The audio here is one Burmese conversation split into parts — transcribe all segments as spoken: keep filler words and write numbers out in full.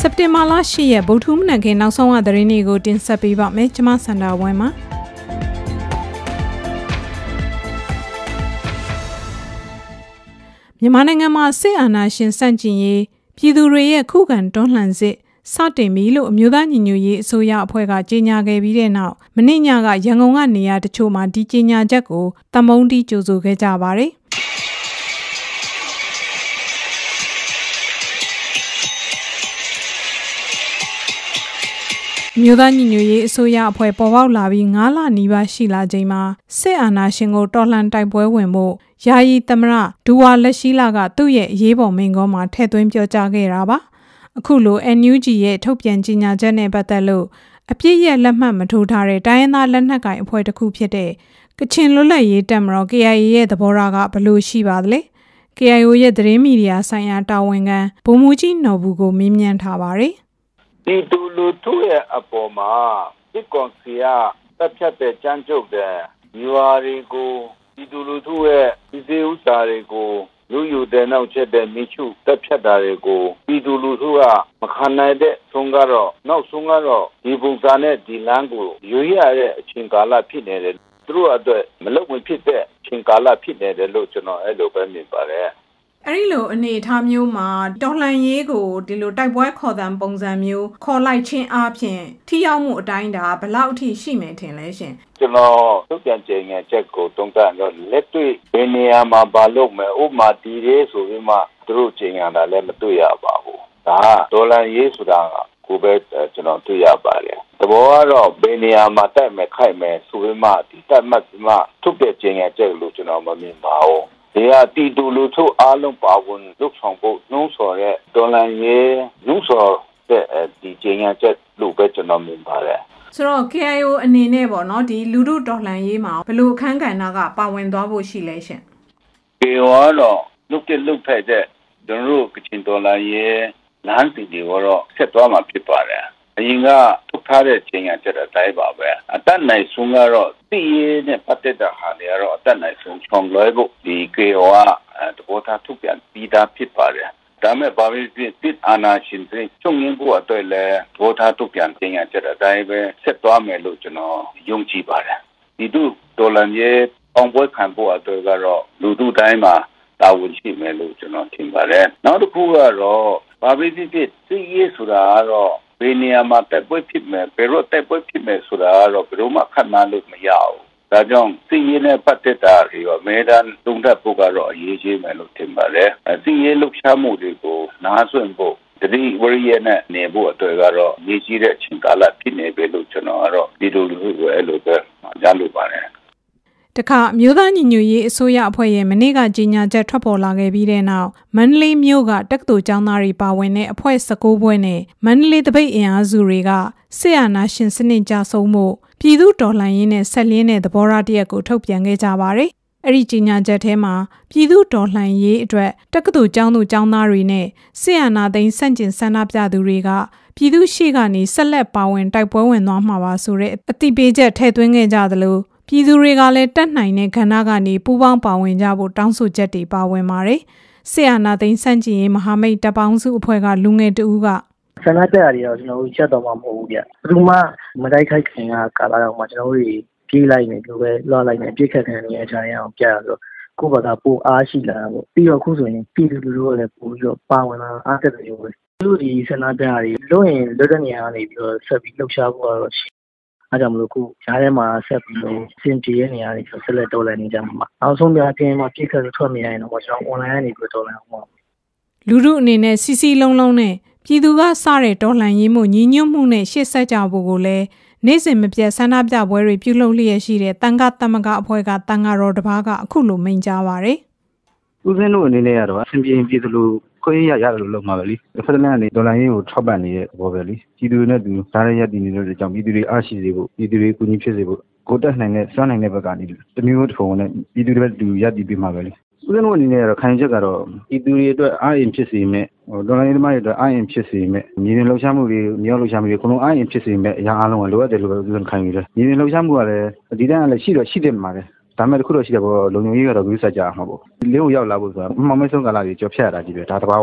September လ ၈ ရက်ဗုဒ္ဓဟူးမနက်ခင်းနောက်ဆုံးအသတင်းတွေကိုတင်ဆက်ပေးပါမယ်ကျွန်မစန္ဒာဝင်းပါမြန်မာနိုင်ငံမှာစစ်အာဏာရှင်စန့်ကျင်ရေးပြည်သူတွေရဲ့ခုခံတွန်းလှန်စစ်စတင်ပြီလို့အမျိုးသားညီညွတ်ရေးအစိုးရအဖွဲ့ကကြေညာခဲ့ပြီးတဲ့နောက်မနေ့ညကရန်ကုန်ကနေရာတချို့မှာဒီကြေညာချက်ကိုတမုံတီးကြိုဆိုခဲ့ကြပါတယ်မြို့သားညီညွတ်ရေးအစိုးရအဖွဲ့ပေါ်ပေါက်လာပြီး၅လနီးပါးရှိလာချိန်မှာစစ်အာဏာရှင်ကိုတော်လှန်တိုက်ပွဲဝင်မှုယာယီသမရဒူဝါလက်ရှိလာကသူ့ရဲ့အရေးပေါ်မိန့်ခွန်းမှာထည့်သွင်းပြောကြားခဲ့တာပါအခုလို N U G ရဲ့ထုတ်ပြန်ကြေညာချက်နဲ့ပတ်သက်လို့အပြည့်ရဲ့လက်မှတ်မထိုးထားတဲ့တိုင်းရင်းသားလက်နက်ကိုင်အဖွဲ့တစ်ခုဖြစ်တဲ့ကချင်လွတ်လပ်ရေးတပ်မတော် K I A ရဲ့သဘောထားကဘယ်လိုရှိပါသလဲ K I O ရဲ့သတင်းမီဒီယာဆိုင်ရာတာဝန်ခံဗိုလ်မှူးကြီးနော်ဘူးကိုမေးမြန်းထားပါတယ်ဒီတူလူထုရဲ့အပေါ်မှာဒီကောင်စီကတပ်ဖြတ်တဲ့ကြမ်းကြုတ်တဲ့ယူအာရီကိုဒီတူလူထုရဲ့ဒီစေဥစာတွေကိုလူယူတဲ့နောက်ချက်တဲ့မိချုတပ်ဖြတ်တာတွေကိုဒီတူလူထုကမခံနိုင်တဲ့ဆုံးကတော့နောက်ဆုံးကတော့ဒီပုံစံနဲ့ဒီလမ်းကိုရွေးရတဲ့အချိန်ကာလဖြစ်နေတယ်သူတို့အတွက်မလုံမဖြစ်တဲ့အချိန်ကာလဖြစ်နေတယ်လို့ကျွန်တော်အဲ့လိုပဲမြင်ပါတယ်အဲ့ဒီလိုအနေအထားမျိုးမှာတော်လှန်ရေးကိုဒီလိုတိုက်ပွဲခေါ်တဲ့ပုံစံမျိုးခေါ်လိုက်ခြင်းအပြင်ထိရောက်မှုအတိုင်းဒါဘယ်လောက်အထိရှိမယ်ထင်လဲရှင်ကျွန်တော်သုတ်ပြန်ကြေညာချက်ကိုတုံ့ပြန်တော့လက်တွေ့ဘယ်နေရာမှာဘာလုပ်မယ်ဥပမာဒီရေးဆိုပြီးမှသူတို့ကြေညာတာလည်းမတွေ့ရပါဘူးဒါတော်လှန်ရေးဆိုတာကကိုပဲကျွန်တော်တွေ့ရပါတယ်သဘောကတော့ဘယ်နေရာမှာတိုက်မယ်ခိုက်မယ်ဆိုပြီးမှဒီတိုက်မှတ်ပြီးမှထုတ်ပြန်ကြေညာချက်လို့ကျွန်တော်မမြင်ပါဘူးဒီဟာတီတူလူထုအားလုံးပါဝင်လှုပ်ဆောင်ဖို့နှုံးဆော်တဲ့ဒေါ်လာရေးနှုံးဆော်တဲ့ဒီကြေညာချက်လို့ပဲကျွန်တော်မြင်ပါတယ်ဆိုတော့ K I O အနေနဲ့ပေါ့နော်ဒီလူထုဒေါ်လာရေးမှာဘယ်လိုအခန်းကဏ္ဍကပါဝင်သွားဖို့ရှိလဲရှင် K I O ကတော့လုတ်တဲ့လုတ်ဖက်တဲ့ကျွန်တော်တို့ကချင်ဒေါ်လာရေးလမ်းစီတွေကတော့ဆက်သွားမှာဖြစ်ပါတယ်အရင်ကထုတ်ထားတဲ့ချိန်ရချက်အတိုင်းပါပဲအတက်နိုင်ဆုံးကတော့တည်ရည်နဲ့ပတ်သက်တဲ့ဟာတွေကတော့အတက်နိုင်ဆုံးချောင်လွဲဖို့ဒီ K I O ကတဘောထားထုတ်ပြန်ပြီးသားဖြစ်ပါတယ်ဒါမဲ့ဘာပဲဖြစ်ဖြစ်အာဏာရှင်တွေချုပ်ငင်းဖို့အတွက်လည်းသဘောထားထုတ်ပြန်ချိန်ရချက်အတိုင်းပဲဆက်သွားမယ်လို့ကျွန်တော်ယုံကြည်ပါတယ်ဒီတို့ဒေါ်လာရဲ့အောင်ပွဲခံဖို့အတွက်ကတော့လူထုတိုင်းမှာတာဝန်ရှိမယ်လို့ကျွန်တော်ထင်ပါတယ်နောက်တစ်ခုကတော့ဘာပဲဖြစ်ဖြစ်သိရဆိုတာကတော့ဘယ်နေရာမှာတက်ပွဲဖြစ်မယ်ဘယ်တော့တက်ပွဲဖြစ်မယ်ဆိုတာကတော့ဘယ်တော့မှခန့်မှန်းလို့မရဘူးဒါကြောင့်သိရနဲ့ပတ်သက်တာတွေရောအများတန်းတုံ့တက်ဖို့ကတော့အရေးကြီးမယ်လို့ထင်ပါတယ်သိရလှုပ်ရှားမှုတွေကိုနားဆွင့်ဖို့တတိဝရိယနဲ့နေဖို့အတွက်ကတော့ရည်ကြီးတဲ့အချိန်ကာလဖြစ်နေပြီလို့ကျွန်တော်ကတော့ဒီလိုလိုကိုအဲ့လိုပဲကြားလို့ပါတယ်တခါမြို့သားညီညွတ်ရေးအစိုးရအဖွဲ့ရဲ့မနေ့ကကြေညာချက်ထွက်ပေါ်လာခဲ့ပြီးတဲ့နောက်မန္တလေးမြို့ကတက္ကသိုလ်ကျောင်းသားတွေပါဝင်တဲ့အဖွဲ့၁၉ဘွဲ့နဲ့မန္တလေးတပိတ်အင်အားစုတွေကစစ်အာဏာရှင်စနစ်ကြဆုံးမှုပြည်သူတော်လှန်ရေးနဲ့ဆက်လင်းတဲ့သဘောထားတရက်ကိုထုတ်ပြန်ခဲ့ကြပါတယ်။အဲ့ဒီကြေညာချက်ထဲမှာပြည်သူတော်လှန်ရေးအတွက်တက္ကသိုလ်ကျောင်းသူကျောင်းသားတွေနဲ့စစ်အာဏာသိမ်းဆန့်ကျင်ဆန္ဒပြသူတွေကပြည်သူရှေ့ကနေဆက်လက်ပါဝင်တိုက်ပွဲဝင်သွားမှာပါဆိုတဲ့အသိပေးချက်ထည့်သွင်းခဲ့ကြသလိုပြည်သူတွေကလည်းတက်နိုင်တဲ့ခန္ဓာကနေပူးပေါင်းပါဝင်ကြဖို့တောင်းဆိုချက်တွေပါဝင်ပါတယ်။ဆီအာနာသိန်းစန့်ကျင်ရေးမဟာမိတ်တပ်ပေါင်းစုအဖွဲ့ကလူငယ်တဦးကဆန္ဒပြရတော့ကျွန်တော်တို့ချက်တော့မှမဟုတ်ဘူးဗျ။ဘယ်သူမှမတိုက်ခိုက်ခင်ကကာလာတော့မှကျွန်တော်တို့ပြေးလိုက်နေလို့ပဲလွှတ်လိုက်နေပြစ်ခတ်ခံနေအကြရအောင်ပြရဆိုကိုယ့်ဘက်ကပိုအားရှိလာပေါ့။ပြီးတော့ခုဆိုရင်ပြည်သူလူထုကလည်းပိုပြီးတော့ပါဝင်လာအားတက်တယ်ပဲ။သူတို့ဒီဆန္ဒပြရလို့ရင်လွတ်တဲ့နေရာကနေပြီးတော့ဆက်ပြီးလှုပ်ရှားဖို့တော့ရှိအားကြောင့်မလို့ခုရားထဲမှာဆက်ပြီးတော့စင်ပြေးနေရတယ်ဆိုဆက်လက်တော်လှန်နေကြမှာနောက်ဆုံးများအပြင်မှာပြစ်ခတ်ထွက်မရရင်တော့ကျွန်တော် online ကနေပြီးတော်လှန်အောင်ပါလူထုအနေနဲ့စီစီလုံးလုံးနဲ့ပြည်သူကစတဲ့တော်လှန်ရေးမှုညီညွတ်မှုနဲ့ရှေ့ဆက်ကြဖို့ကိုလည်းနေ့စဉ်မပြတ်ဆန္ဒပြပွဲတွေပြုလုပ်လျက်ရှိတဲ့တန်ခါသမဂအဖွဲ့ကတန်ခါတော်တစ်ပါးကအခုလိုမိန့်ကြားပါတယ်ဦးစင်းတို့အနေနဲ့ကတော့အဆင်ပြေပြည်သူလူခွင့်ရရတယ်လို့လုပ်မှာပဲလေဖက်ဒရယ်ကနေဒေါ်လာရင်းကိုထောက်ပံ့နေတဲ့ဘောပဲလေပြည်သူတွေနဲ့သူဓာတ်ရရတည်နေတဲ့ကြောင့်ပြည်သူတွေအားရှိစေဖို့ပြည်သူတွေကူညီဖြစ်စေဖို့ကိုတက်နိုင်တဲ့စွမ်းနိုင်တဲ့ဘက်ကနေတမျိုးတစ်ဖုံနဲ့ပြည်သူတွေပဲသူရတည်ပြီးမှာပဲလေဦးစင်းတို့အနေနဲ့ကတော့ခိုင်ချက်ကတော့ပြည်သူတွေအတွက်အားရင်ဖြစ်စေမဲ့ဟိုဒေါ်လာရင်းသမားတွေအတွက်အားရင်ဖြစ်စေမဲ့မြေပြင်လှုပ်ရှားမှုတွေမြေလှုပ်ရှားမှုတွေအကုန်လုံးအားရင်ဖြစ်စေမဲ့အရာအလုံးကလိုအပ်တယ်လို့ပဲဦးစင်းခိုင်နေတယ်မြေပြင်လှုပ်ရှားမှုကလည်းဒီတိုင်းကလည်းရှိတော့ရှိတယ်မှာလေဒါမဲ့တခုတော့ရှိတယ်ပေါ့လုံခြုံရေးကတော့ဂရုစိုက်ကြအောင်မှာပေါ့လင်းကိုရောက်လာဖို့ဆိုတာမှောင်မဲဆုံးကာလကြီးကြော်ဖြတ်ရတာကြီးပဲဒါတဘာဝပဲ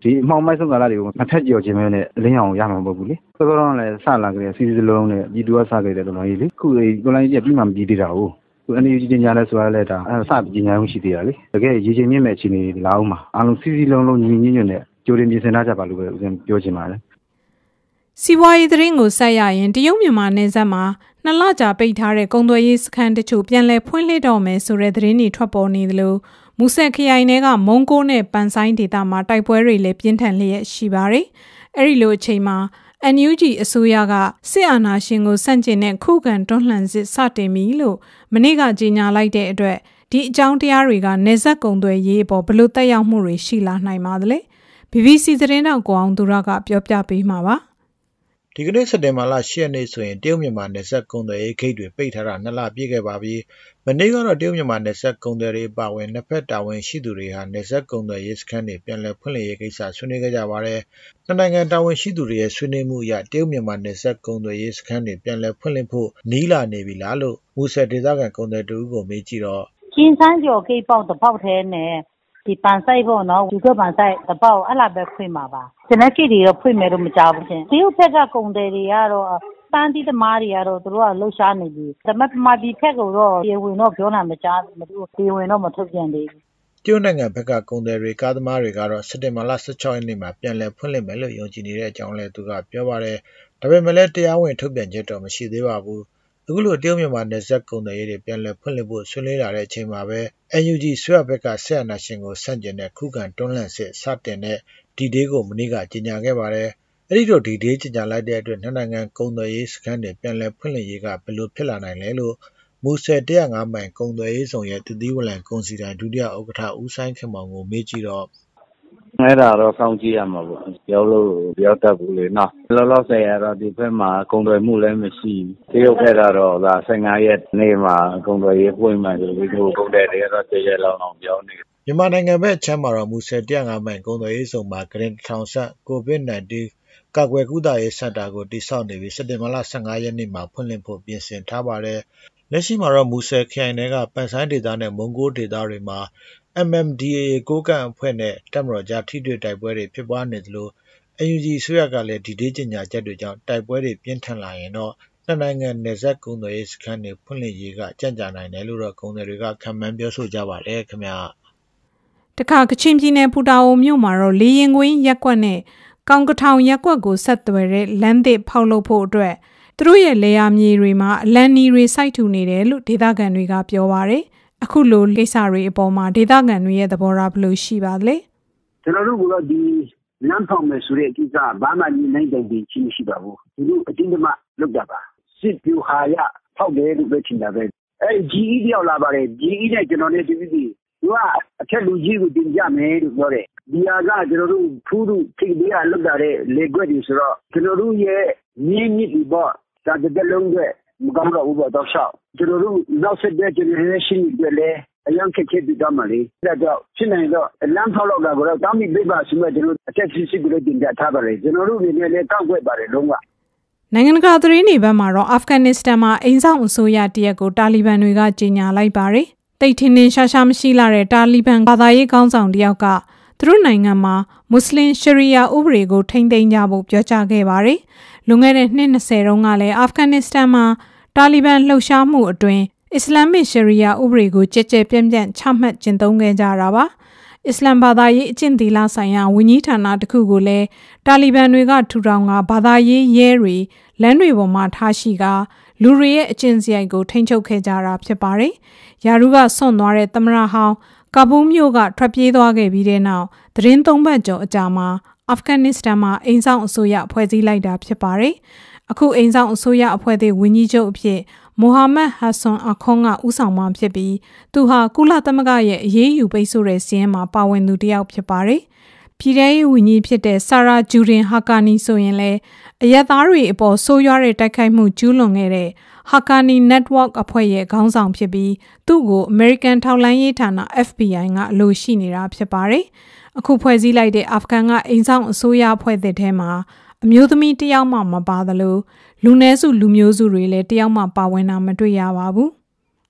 ဒီအမှောင်မိုက်ဆုံးကာလတွေကိုမထက်ကြော်ခြင်းပဲနဲ့အလင်းအောင်ရမှာမဟုတ်ဘူးလေတော်တော်လည်းစလာကြတယ်စီစီလုံးနဲ့ပြည်သူကစခဲ့တယ်တော်တော်ကြီးလေခုဒီတော်လိုင်းကြီးကပြီးမှမပြီးသေးတာဟုတ်သူအနေနဲ့ကြီးညာလဲဆိုရလဲဒါအစပညာမှုရှိသေးတာလေတကယ်ရေချင်းမြင့်မဲ့အခြေအနေလာအောင်မှာအားလုံးစီစီလုံးလုံးညီညီညွတ်နဲ့ကြိုတင်ပြင်ဆင်ထားကြပါလို့ပဲဦးဇင်းပြောချင်ပါတယ်စီးပွားရေးသတင်းကိုဆက်ရရင်တရုတ်မြန်မာနယ်စပ်မှာနှစ်လကြာပိတ်ထားတဲ့ကုန်သွယ်ရေးစခန်းတချို့ပြန်လည်ဖွင့်လှစ်တော့မယ်ဆိုတဲ့သတင်းတွေထွက်ပေါ်နေသလိုမူဆယ်ခရိုင်ကမုံကိုနဲ့ပန်ဆိုင်ဒေသမှာတိုက်ပွဲတွေလည်းပြင်းထန်လျက်ရှိပါတယ်။အဲဒီလိုအချိန်မှာ အန် ယူ ဂျီ အစိုးရကစစ်အာဏာရှင်ကိုဆန့်ကျင်တဲ့ခုခံတွန်းလှန်စစ်စတင်ပြီလို့မနေ့ကကြေညာလိုက်တဲ့အတွက်ဒီအကြောင်းတရားတွေကနယ်စပ်ကုန်သွယ်ရေးအပေါ်ဘယ်လိုသက်ရောက်မှုတွေရှိလာနိုင်ပါသလဲ။ ဘီ ဘီ စီ သတင်းတောက်ကိုအောင်သူရကပြောပြပေးမှာပါဒီကနေ့စက်တင်ဘာလ၈ရက်နေ့ဆိုရင်တရုတ်မြန်မာနယ်စပ်ကုန်သွယ်ရေးဂိတ်တွေပိတ်ထားတာနှစ်လပြည့်ခဲ့ပါပြီ။မနေ့ကတော့တရုတ်မြန်မာနယ်စပ်ကုန်သွယ်ရေးပါဝင်နှစ်ဖက်တာဝန်ရှိသူတွေဟာနယ်စပ်ကုန်သွယ်ရေးစခန်းတွေပြန်လည်ဖွင့်လှစ်ရေးကိစ္စဆွေးနွေးခဲ့ကြပါတယ်။နှစ်နိုင်ငံတာဝန်ရှိသူတွေရဲ့ဆွေးနွေးမှုအရတရုတ်မြန်မာနယ်စပ်ကုန်သွယ်ရေးစခန်းတွေပြန်လည်ဖွင့်လှစ်ဖို့နီးလာနေပြီလားလို့မူဆယ်ဒေသခံကုန်သည်တူကိုမေးကြည့်တော့金三角ဂိတ်ပေါက်တစ်ပေါက်ထဲနဲ့ဒီပန်ဆိုင်ပေါ့နော်ဒီကပန်ဆိုင်တစ်ပေါက်အဲ့လာပဲဖွင့်မှာပါကျွန်တော်ကြည့်ပြီးတော့ဖွင့်မယ်လို့မကြောက်ဘူးရှင်တရုတ်ဘက်ကကုန်တယ်တွေကတော့ပန်းသီးသမားတွေကတော့သူတို့ကလှုပ်ရှားနေပြီဒါပေမဲ့ပမာဒီဖက်ကတော့ပြေဝင်တော့ပြောနိုင်မကြားမလို့ပြေဝင်တော့မထုတ်ပြန်သေးဘူးတရုတ်နိုင်ငံဘက်ကကုန်တယ်တွေကားသမားတွေကတော့စက်တင်ဘာလ၁၆ရက်နေ့မှာပြန်လည်ဖွင့်လှစ်မယ်လို့ယုံကြည်နေတဲ့အကြောင်းလည်းသူကပြောပါတယ်ဒါပေမဲ့လည်းတရားဝင်ထုတ်ပြန်ချက်တော့မရှိသေးပါဘူးအခုလိုတရုတ်မြန်မာနယ်စပ်ကုန်သွယ်ရေးတွေပြန်လည်ဖွင့်လှစ်ဖို့ဆွေးနွေးလာတဲ့အချိန်မှာပဲ အန် ယူ ဂျီ ဆွေဘက်ကဆက်အနာရှင်ကိုဆန့်ကျင်တဲ့ခုခံတွန်းလှန်စစ်စတင်တဲ့ဒီဒေးကိုမနေ့ကကြေညာခဲ့ပါတယ်။အဲဒီတော့ဒီဒေးကြေညာလိုက်တဲ့အတွက်နှစ်နိုင်ငံကုန်သွယ်ရေးစခန်းတွေပြန်လည်ဖွင့်လှစ်ရေးကဘယ်လိုဖြစ်လာနိုင်လဲလို့မူဆယ်၁၀၅မိုင်ကုန်သွယ်ရေးဆောင်ရဲ့တတိဝလံကုန်စီတိုင်းဒုတိယဥက္ကဋ္ဌဦးဆိုင်ခင်မောင်ကိုမေးကြည့်တော့အဲ့ဒါတော့စောင့်ကြည့်ရမှာပေါ့ပြောလို့ပြောတတ်ဘူးလေနော်လောလောဆယ်ကတော့ဒီဘက်မှာကုန်သွယ်မှုလည်းမရှိတရုတ်ဘက်ကတော့ဒါ၁၅ရက်နေ့မှာကုန်သွယ်ရေးပွင့်မှဆိုပြီးတော့ကုန်တယ်တွေကတော့တရက်လောက်အောင်ပြောနေမြန်မာနိုင်ငံဘက်ချမ်းမှာတော့မူဆယ်၁၀၅မိုင်ကုန်သွယ်ရေးဆောင်မှာဂရင်ထောင်ဆက်ကိုဗစ်၁၉ကာကွယ်ကုသရေးစင်တာကိုတည်ဆောက်နေပြီးစက်တင်ဘာလ၁၅ရက်နေ့မှာဖွင့်လှစ်ဖို့ပြင်ဆင်ထားပါတယ်လက်ရှိမှာတော့မူဆယ်ခရိုင်ကပန်ဆိုင်ဒေသနဲ့မုံကိုဒေသတွေမှာအမ် အမ် ဒီ အေ ကိုကန့်အဖွဲ့နဲ့တပ်မတော်ကြားထိတွေ့တိုက်ပွဲတွေဖြစ်ပွားနေသလို အန် ယူ ဂျီ ဆွေကလည်းဒီဒေးကြေညာချက်တွေကြောင့်တိုက်ပွဲတွေပြင်းထန်လာရင်တော့နှစ်နိုင်ငံနယ်စပ်ကုန်သွယ်ရေးစခန်းတွေဖွင့်လှစ်ရေးကကြံ့ကြာနိုင်တယ်လို့တော့ကုန်သည်တွေကခံမှန်းပြောဆိုကြပါတယ်ခင်ဗျာတခါကချင်ပြည်နယ်ပူတာအိုမြို့မှာတော့လေရင်ကွင်းရက်ကွက်နဲ့ကောင်ကထောင်ရက်ကွက်ကိုဆက်သွယ်တဲ့လမ်းသစ်ဖောက်လုပ်ဖို့အတွက်သူတို့ရဲ့လေယာမြေတွေမှာအလန်နီတွေစိုက်ထူနေတယ်လို့ဒေသခံတွေကပြောပါတယ်အခုလိုလိပ်စာတွေအပေါ်မှာဒေသခံတွေရဲ့သဘောထားဘယ်လိုရှိပါလဲကျွန်တော်တို့ကတော့ဒီလမ်းဖောက်မယ်ဆိုတဲ့အကိစ္စဘာမှညီနိုင်တဲ့ဒီချင်းရှိပါဘူးသူတို့အတင်းတမလုပ်တာပါစစ်ပြူဟာရဖောက်တယ်လို့ပဲထင်တာပဲအဲ ဂျီ အီ တယောက်လာပါတယ် ဂျီ အီ နဲ့ကျွန်တော်နဲ့ဒီပြီးသူကအထက်လူကြီးကိုတင်ကြမယ်လို့ပြောတယ်ဒီဟာကကျွန်တော်တို့ဖူးသူထိပ်ပေးရလောက်တာတဲ့လေကွက်တွေဆိုတော့ကျွန်တော်တို့ရဲ့မြင်းမြစ်ဒီပေါ့ဒါတကယ်လုံးတွေမကောင်းတော့ဘူးပေါ့တော့ရှောက်ကျွန်တော်တို့နောက်ဆက်တဲ့ generation တွေလည်းအရင်ခက်ခဲပြီးတော့မှလေဒါတော့ရှင်းနေတော့လမ်းဖောက်လောက်တာကတော့တောင်းပြီးပြပါဆိုမှကျွန်တော်အချက်စစ်စစ်ကိုတင်ပြထားပါတယ်ကျွန်တော်တို့နေနဲ့လည်းတောက်ွက်ပါတယ်လုံးဝနိုင်ငံတကာသတင်းတွေဘက်မှာတော့အာဖဂန်နစ္စတန်မှာအိမ်ဆောင်အစိုးရတရက်ကိုတာလီဘန်တွေကကြေညာလိုက်ပါတယ်တိတ်ထင်းထင်းရှားရှားမရှိလာတဲ့တာလီဘန်ဘာသာရေးခေါင်းဆောင်တယောက်ကသူတို့နိုင်ငံမှာမွတ်စလင်ရှရီယာဥပဒေကိုထိန်းသိမ်းကြဖို့ပြောကြားခဲ့ပါတယ်လွန်ခဲ့တဲ့နှစ်၂၀တုန်းကလည်းအာဖဂန်နစ္စတန်မှာတာလီဘန်လှုပ်ရှားမှုအတွင်းအစ္စလာမစ်ရှရီယာဥပဒေကိုကြည်ကြဲပြန့်ပြန့်ချမှတ်ကျင့်သုံးခဲ့ကြတာပါအစ္စလမ်ဘာသာရေးအကျင့်သီလဆိုင်ရာဝန်ကြီးဌာနတစ်ခုကိုလည်းတာလီဘန်တွေကထူထောင်ကဘာသာရေးရဲတွေလမ်းတွေပေါ်မှာထားရှိကလူတွေရဲ့အကျင့်စရိုက်ကိုထိန်းချုပ်ခဲ့ကြတာဖြစ်ပါတယ်။ယာရုကဆွန့်သွားတဲ့သမ္မတဟောင်းကာဘူးမြို့ကထွက်ပြေးသွားခဲ့ပြီးတဲ့နောက်သတင်းသုံးပတ်ကျော်အကြာမှာအာဖဂန်နစ္စတန်မှာအိမ်ဆောင်အစိုးရဖွဲ့စည်းလိုက်တာဖြစ်ပါတယ်။အခုအိမ်ဆောင်အစိုးရအဖွဲ့သေးဝန်ကြီးချုပ်အဖြစ်မိုဟာမက်ဟာဆွန်အခွန်ကဦးဆောင်မှဖြစ်ပြီးသူဟာကုလသမဂ္ဂရဲ့အရေးယူပိတ်ဆို့တဲ့စီးရင်မှာပါဝင်သူတစ်ယောက်ဖြစ်ပါတယ်။ပြည်ထောင်ရေးဝန်ကြီးဖြစ်တဲ့ဆာရာဂျူဒင်ဟာကာနီဆိုရင်လည်းအရက်သားတွေအပေါ်ဆိုးရွားတဲ့တိုက်ခိုက်မှုကျူးလွန်ခဲ့တဲ့ဟာကာနီ network အဖွဲ့ရဲ့ခေါင်းဆောင်ဖြစ်ပြီးသူ့ကို American ထောက်လှမ်းရေးဌာန အက်ဖ် ဘီ အိုင် ကအလိုရှိနေတာဖြစ်ပါတယ်။အခုဖွဲ့စည်းလိုက်တဲ့အာဖဂန်ကအိမ်ဆောင်အစိုးရအဖွဲ့သစ်ထဲမှာအမျိုးသမီးတယောက်မှမပါသလိုလူနည်းစုလူမျိုးစုတွေလည်းတယောက်မှပါဝင်တာမတွေ့ရပါဘူး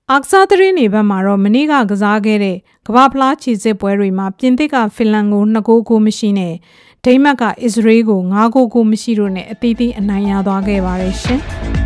အာကစားသတင်းတွေဘက်မှာတော့မနေ့ကကစားခဲ့တဲ့ကမ္ဘာဖလားခြေစစ်ပွဲတွေမှာပြင်သစ်ကဖင်လန်ကိုနှစ်ဂိုးကိုမရှိနဲ့ဒိန်းမတ်ကအစ္စရေးကိုငါးဂိုးကိုမရှိတို့နဲ့အသီးသီးအနိုင်ရသွားခဲ့ပါတယ်ရှင်။